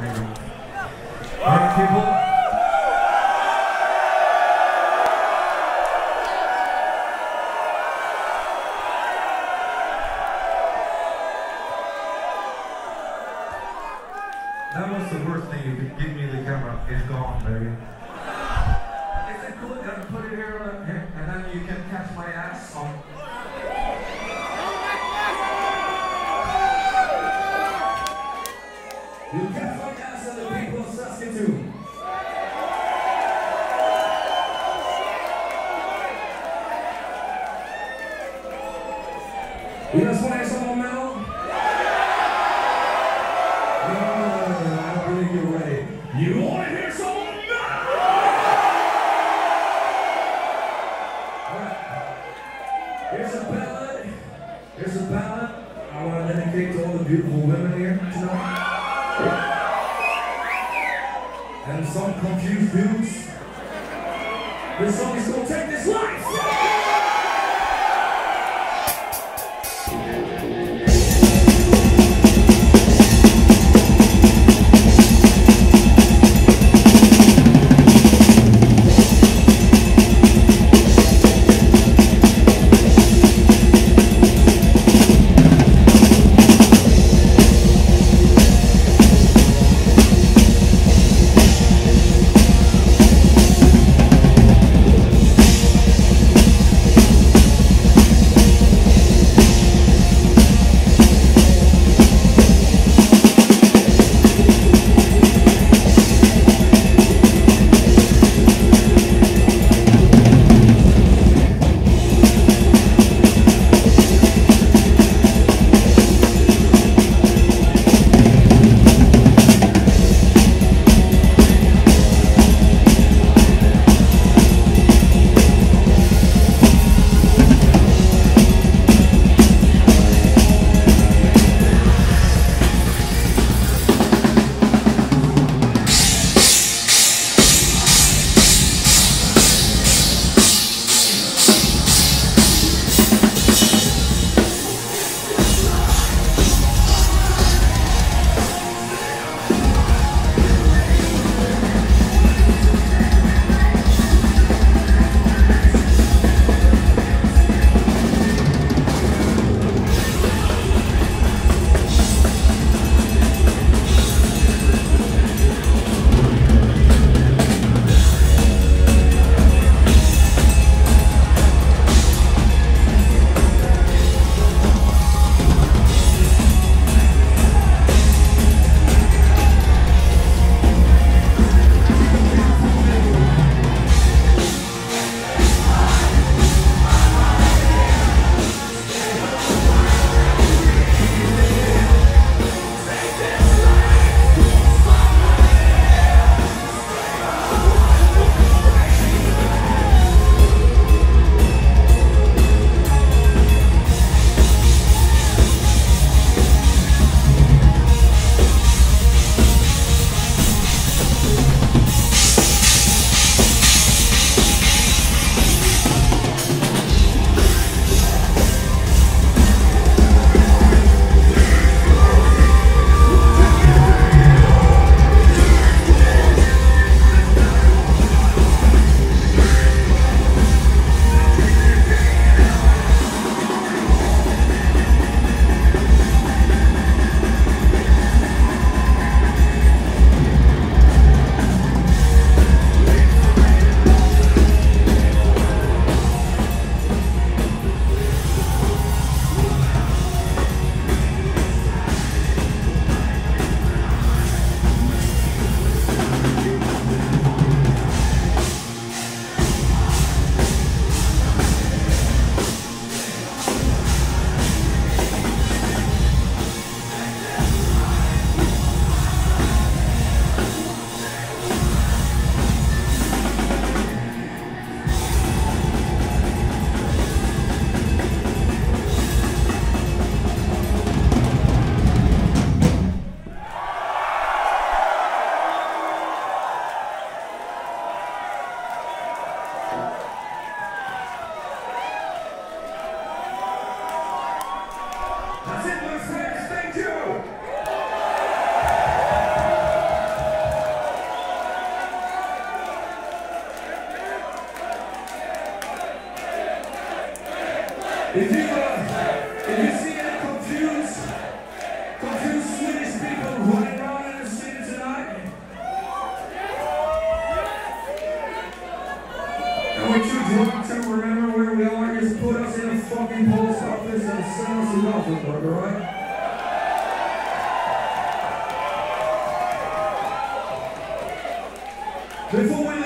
maybe. Alright, people. That was the worst thing you could give me the camera. It's gone, baby. Is it cool that I put it here and then you can catch my ass on? You catch my ass on the people of Saskatoon. You guys want to hear some more metal? I don't think you're ready. You want to hear some more metal? Alright. Here's a ballad. Here's a ballad I want to dedicate to all the beautiful women here tonight. And some confused dudes. This song is gonna take this life! If you see any confused Swedish people running around in the city tonight, and what you drunk to remember where we are, just put us in a fucking post office and send us a waffle burger, right? Before we